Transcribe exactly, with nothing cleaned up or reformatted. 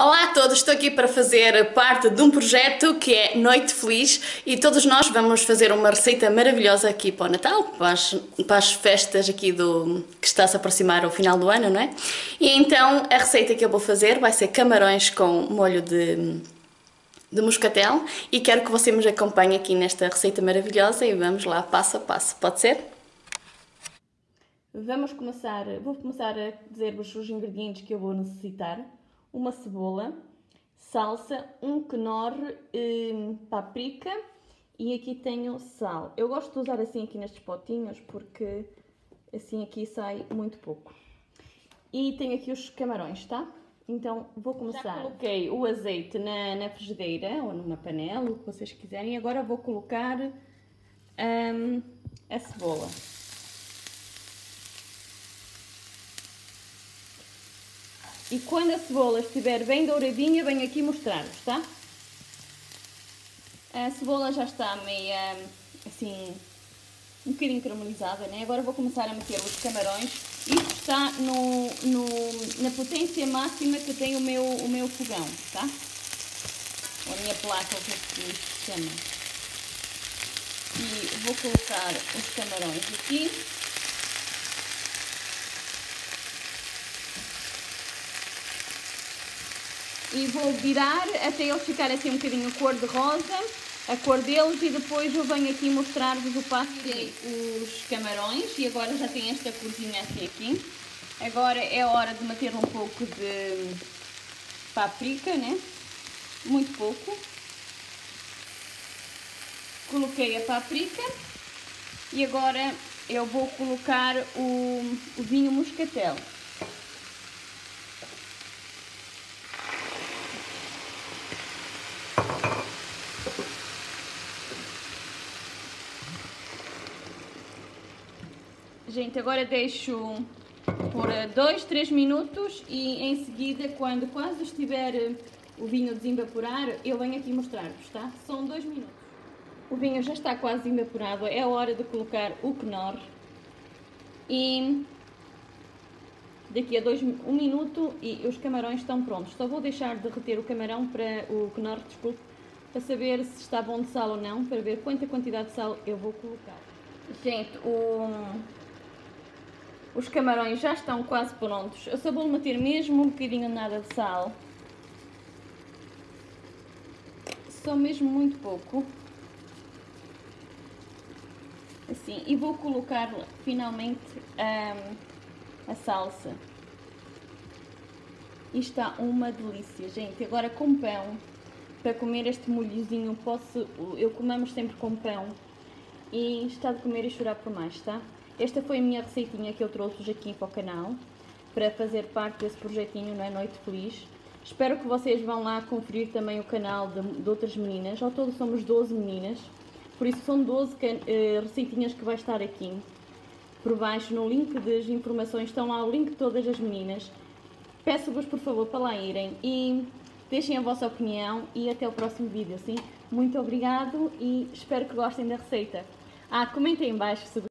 Olá a todos, estou aqui para fazer parte de um projeto que é Noite Feliz e todos nós vamos fazer uma receita maravilhosa aqui para o Natal, para as, para as festas aqui do que está-se a aproximar ao final do ano, não é? E então a receita que eu vou fazer vai ser camarões com molho de, de moscatel e quero que você me acompanhe aqui nesta receita maravilhosa e vamos lá passo a passo, pode ser? Vamos começar, vou começar a dizer-vos os ingredientes que eu vou necessitar. Uma cebola, salsa, um quenor, hum, páprica e aqui tenho sal. Eu gosto de usar assim aqui nestes potinhos porque assim aqui sai muito pouco. E tenho aqui os camarões, tá? Então vou começar. Já coloquei o azeite na, na frigideira ou numa panela, o que vocês quiserem. Agora vou colocar hum, a cebola. E quando a cebola estiver bem douradinha, venho aqui mostrar-vos, tá? A cebola já está meia, assim, um bocadinho caramelizada, né? Agora vou começar a meter os camarões. Isto está no, no, na potência máxima que tem o meu, o meu fogão, tá? Ou a minha placa, o que se chama. E vou colocar os camarões aqui. E vou virar até eles ficarem assim um bocadinho cor de rosa, a cor deles, e depois eu venho aqui mostrar-vos o passo. Tirei os camarões e agora já tem esta corzinha assim aqui. Agora é hora de meter um pouco de páprica, né? Muito pouco. Coloquei a páprica e agora eu vou colocar o, o vinho moscatel. Gente, agora deixo por dois, três minutos e em seguida, quando quase estiver o vinho a desevaporar, eu venho aqui mostrar-vos, tá? São dois minutos. O vinho já está quase evaporado, é a hora de colocar o quenor. E daqui a dois, um minuto e os camarões estão prontos. Só vou deixar derreter o camarão para o quenor, desculpe, para saber se está bom de sal ou não, para ver quanta quantidade de sal eu vou colocar. Gente, o... os camarões já estão quase prontos. Eu só vou meter mesmo um bocadinho nada de sal. Só mesmo muito pouco. Assim. E vou colocar finalmente um, a salsa. E está uma delícia, gente. Agora com pão, para comer este molhozinho, posso, eu comemos sempre com pão. E está de comer e chorar por mais, tá? Esta foi a minha receitinha que eu trouxe aqui para o canal, para fazer parte desse projetinho, não é? Noite Feliz. Espero que vocês vão lá conferir também o canal de, de outras meninas. Ao todo somos doze meninas, por isso são doze uh, receitinhas que vai estar aqui. Por baixo, no link das informações, estão lá o link de todas as meninas. Peço-vos, por favor, para lá irem e deixem a vossa opinião e até o próximo vídeo, sim? Muito obrigado e espero que gostem da receita. Ah, comentem em baixo se